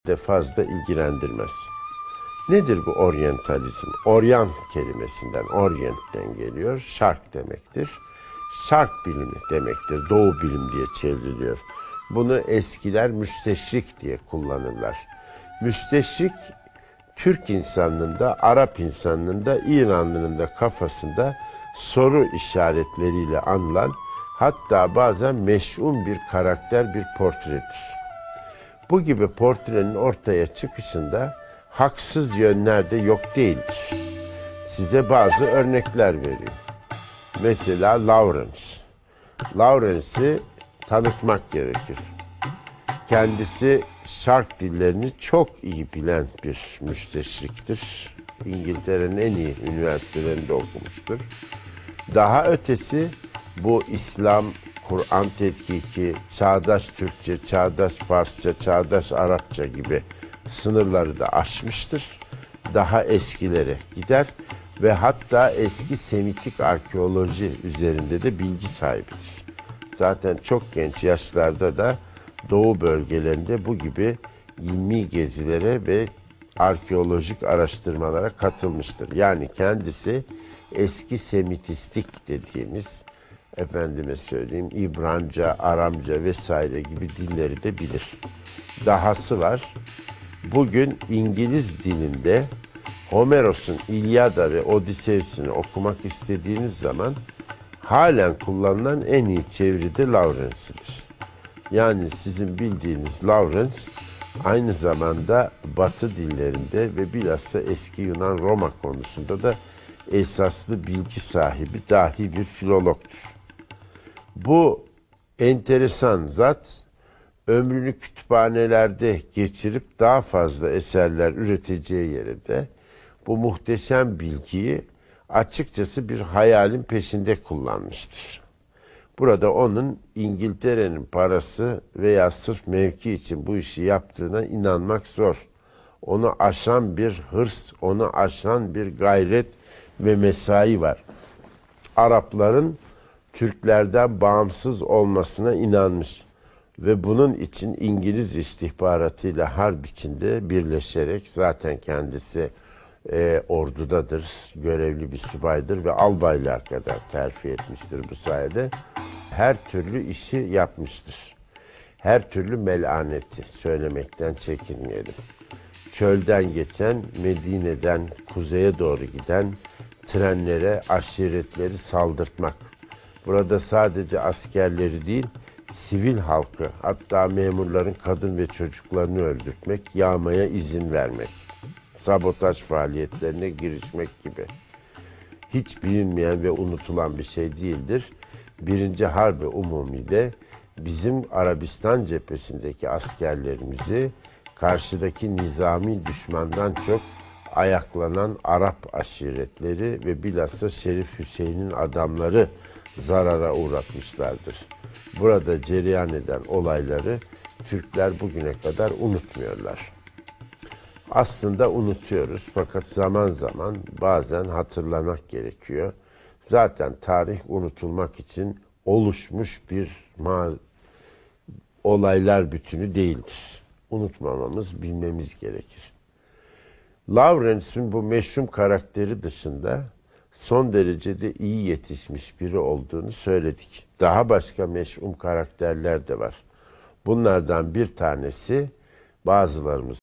de fazla ilgilendirmez. Nedir bu oryantalizm? Orient kelimesinden, Orient'ten geliyor. Şark demektir. Şark bilimi demektir. Doğu bilim diye çevriliyor. Bunu eskiler müsteşrik diye kullanırlar. Müsteşrik, Türk insanının da, Arap insanının da, İranlının da kafasında soru işaretleriyle anılan, hatta bazen meş'um bir karakter, bir portredir. Bu gibi portrenin ortaya çıkışında haksız yönler de yok değildir. Size bazı örnekler vereyim. Mesela Lawrence. Lawrence'i tanıtmak gerekir. Kendisi şark dillerini çok iyi bilen bir müsteşriktir. İngiltere'nin en iyi üniversitelerinde okumuştur. Daha ötesi bu İslam, Kur'an tetkiki, çağdaş Türkçe, çağdaş Farsça, çağdaş Arapça gibi sınırları da aşmıştır. Daha eskilere gider ve hatta eski Semitik arkeoloji üzerinde de bilgi sahibidir. Zaten çok genç yaşlarda da Doğu bölgelerinde bu gibi ilmi gezilere ve arkeolojik araştırmalara katılmıştır. Yani kendisi eski Semitistik dediğimiz, efendime söyleyeyim, İbranca, Aramca vesaire gibi dilleri de bilir. Dahası var. Bugün İngiliz dilinde Homeros'un İlyada ve Odysseus'unu okumak istediğiniz zaman halen kullanılan en iyi çeviri de Lawrence'dir. Yani sizin bildiğiniz Lawrence aynı zamanda Batı dillerinde ve bilhassa eski Yunan Roma konusunda da esaslı bilgi sahibi dahi bir filologtur. Bu enteresan zat ömrünü kütüphanelerde geçirip daha fazla eserler üreteceği yere de bu muhteşem bilgiyi açıkçası bir hayalin peşinde kullanmıştır. Burada onun İngiltere'nin parası veya sırf mevki için bu işi yaptığına inanmak zor. Onu aşan bir hırs, onu aşan bir gayret ve mesai var. Arapların Türklerden bağımsız olmasına inanmış ve bunun için İngiliz istihbaratıyla harp içinde birleşerek, zaten kendisi ordudadır, görevli bir subaydır ve albaylığa kadar terfi etmiştir bu sayede. Her türlü işi yapmıştır. Her türlü melaneti söylemekten çekinmeyelim. Çölden geçen, Medine'den kuzeye doğru giden trenlere, aşiretleri saldırtmak. Burada sadece askerleri değil, sivil halkı, hatta memurların kadın ve çocuklarını öldürtmek, yağmaya izin vermek, sabotaj faaliyetlerine girişmek gibi. Hiç bilinmeyen ve unutulan bir şey değildir. Birinci Harb-ı Umumi'de bizim Arabistan cephesindeki askerlerimizi karşıdaki nizami düşmandan çok ayaklanan Arap aşiretleri ve bilhassa Şerif Hüseyin'in adamları zarara uğratmışlardır. Burada cereyan eden olayları Türkler bugüne kadar unutmuyorlar. Aslında unutuyoruz fakat zaman zaman bazen hatırlamak gerekiyor. Zaten tarih unutulmak için oluşmuş bir olaylar bütünü değildir. Unutmamamız, bilmemiz gerekir. Lawrence'in bu meşhum karakteri dışında son derecede iyi yetişmiş biri olduğunu söyledik. Daha başka meşhum karakterler de var. Bunlardan bir tanesi bazılarımız